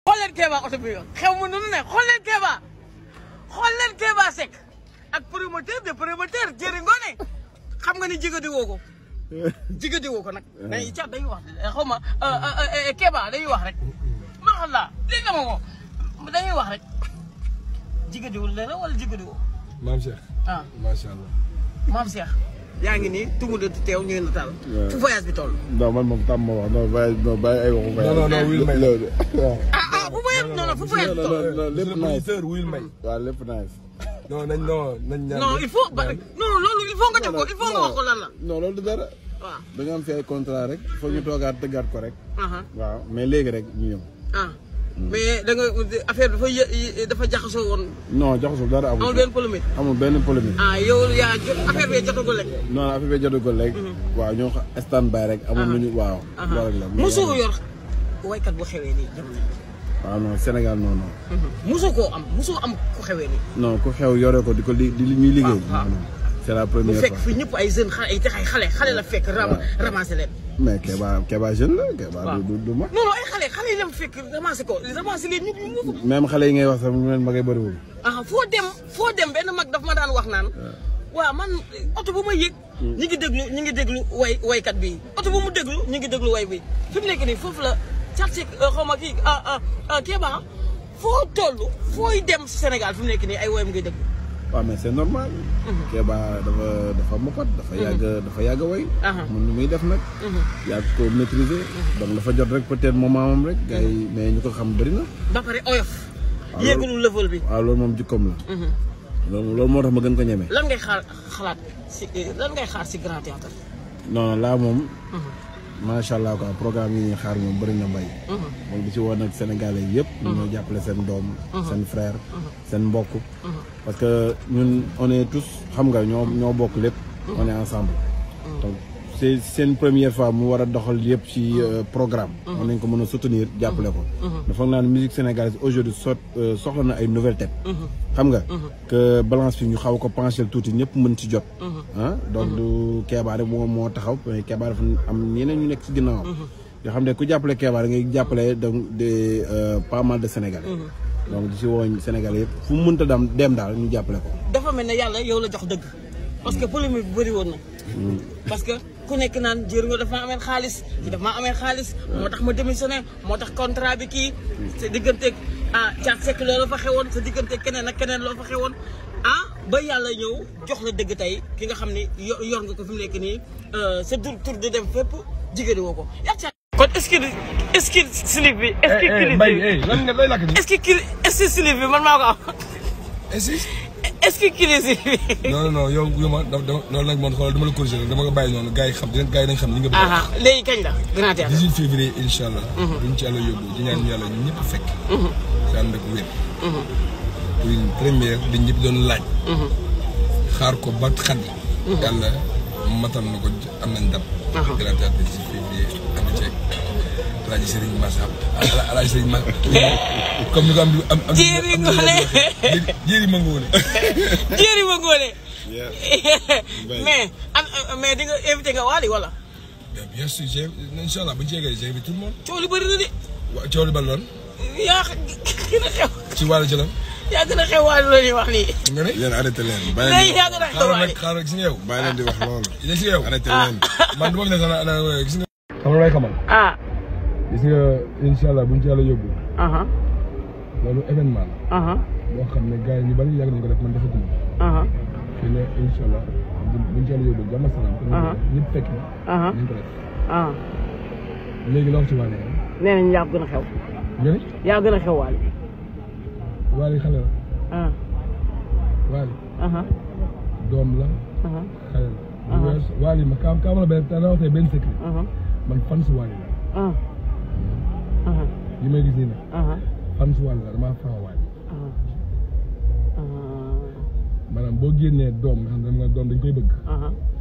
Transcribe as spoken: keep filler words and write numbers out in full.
xool leen Kéba oto bi xew ma noonu ne xool leen Kéba xool leen Kéba Seck ak promoteur de promoteur Jëri Ngoné xam nga ni jigadi woo ko jigadi woo ko nag day cat dañuy wax xaw ma Kéba dañuy wax rek ma xam laa lii nga ma woo dañuy wax rek jigadiwul la wala jigadiwoo maam Cheikh ah macha allah maam Cheikh yaa ngi nii tungu de teew ñu ngi nataal fu voyage bi toll non man moom tam ma wax non voyage non bàyyi ay waxu voyage non non wuyul may ah ah fu voyage non non fu voyage bi toll non lépp nice wuyul may waaw lépp nice non nañ non nañ ñaan non il faut non loolu il faut nga def ko il faut nga wax ko lan la non loolu du dara waaw dañu am fi ay contrat rek foog ñu toogaat tëggaat ko rek aha waaw mais léegi rek ñu ñëw ah mais da nga affaire dafa dafa jaxasoo woon non jaxasoo dara amul amul benn polémique amul benn polémique ah yow yaa jot affaire bi jotagul rek non non affaire bi jotagul rek waaw ñoo stand by rek amul lu ñu waaw loolu rek la mosoo yor waykat bu xewee nii waaw non Sénégal non non mosoo koo am mosoo am ku xewee nii non ku xew yore ko di ko di di ñuy liggéey c'est la première bu fois fekk fi ñëpp ay jeunes xale ay texay xale xale la fekk ramassé leen mais Kéba Kéba jeune la Kéba du du ma non non ay xale xale yi la fekk ramassé ko ramassé leen ñëpp ñu même xale yi ngay wax sax mu leen magay bëriwul ah foo dem foo dem benn mag daf ma daan wax naan waaw man oto bu ma yëg ñi ngi déglu ñi ngi déglu way waykat bi oto bu mu déglu ñi ngi déglu way bi fi mu nekk nii foofu la càrci xaw ma kii Kéba foo toll fooy dem Sénégal fi mu nekk nii ay woyam ngay déglu waaw mais c'est normal Kéba dafa dafa mokkat dafa yàgg dafa yàgg way mun nu muy def nag yàgg ko maîtriser donc dafa jot rek peut-être moment moom rek gars yi mais ñu ko xam bëri na ba pare oyof yéegalu level bi waaw loolu moom jikkoom la loolu loolu moo tax ma gën ko ñeme lan ngay xaar xalaat si lan ngay xaar si Grand Théâtre non non là moom macha allah quoi programme yi ñuy xaar moom bëri na mbay moom di ci woon ak sénégalais yëpp ñu ñoo jàppale seen doom seen frère seen mbokk parce que ñun on est tous xam nga ñoo ñoo bokk lépp on est ensemble donc c'est c'est une première fois mu war a doxal yëpp ci programme on nañ ko mën a soutenir jàppale ko dafa naa ne musique sénégalaise aujourd'hui so soxla na ay nouvelles têtes xam nga que balance bi ñu xaw ko pencher tuuti ñëpp mën ci jot ah donc du Kéba rek moom moo taxaw mais Kéba dafa am ñeneen ñu nekk ci ginnaaw yoo xam ne ku jàppale Kéba da ngay jàppale donc des pas mal de Sénégalais donc di ci wooñ Sénégalais yëpp fu mu mënta dem dem daal ñu jàppale ko dafa mel ne yàlla yow la jox dëgg parce que polémique bi bëri woon na parce que ku nekk naan Jëri Ngoné dafa maa amee xaalis ci dafa maa amee xaalis moo tax ma démissionné moo tax contrat bi kii sa digganteeg ah Thiat Seck loolu fa xewoon sa digganteeg keneen ak keneen loo fa xewoon ah ba yàlla ñëw jox la dëgg tey ki nga xam ne yor nga ko fi mu nekk nii sa tur tur di dem fépp jigéen woo ko yaa kon est-ce que est-ce que slip bi est-ce que clip bi lan nga lay lakk ni est-ce que est-ce que slip bi man maa ko am est-ce est-ce que clip bi non non yow yow ma dama noonu nag man xoolal dama la corriger dama ko bàyyi noonu gars yi xam dinañ gars yi nañ xam li nga bëgg ah léegi kañ la Grand Théâtre dix-huit février incha allah duñ ci yàlla yóbbu di ñaan yàlla ñëpp fekk si ànd ak wér pour une première di ñëpp doon laaj xaar ko ba xat yàlla matal na ko am nañ ndam Grand Théâtre dix-huit février ànd ceeg Alaaji Serigne Massa Alaaji Serigne Massa comme ni ko am am am Jëri Ngoné Jëri ma Ngoné Jëri ma Ngoné mais mais di nga invité nga Wally wala bien sûr j'ai incha allah bu ñu ceegee j'ai invité tout le monde coow li bëri na de waaw coow li ba loon yaa gën a xew ci Wally Jalam yaa gën a xew Wally la ñuy wax nii nga ne yéen arrêté leen léegi yaa gën a xew xaaral Wally nag xaaral gis nga yow bàyyi leen di wax loolu gis nga yow arrêté leen man du ma fi ne sax na gis nga xam nga lay xamal ah gis nga incha allah bu ñu ci yàlla yóbbu aha loolu événement la aha boo xam ne gars yi ñu bari yàgg nañu ko def man defatuma aha fii ne incha allah bu ñu ci yàlla yóbbu jàmm ak salaam ñëpp fekk aha nañ ko def ah léegi loo ci Wally nee nañ yaa gën a xew nga ni yaa gën a xew Wally Wally xale la ah Wally aha doom la aha xale la Wally ma kaam kaam la benn daa waxee benn secret aha man fan su Wally la ah aha li may gis nii nag aha fan su Wally la damaa faa Wally aha maanaam boo génnee doom nga xam ne doom dañ koy bëgg aha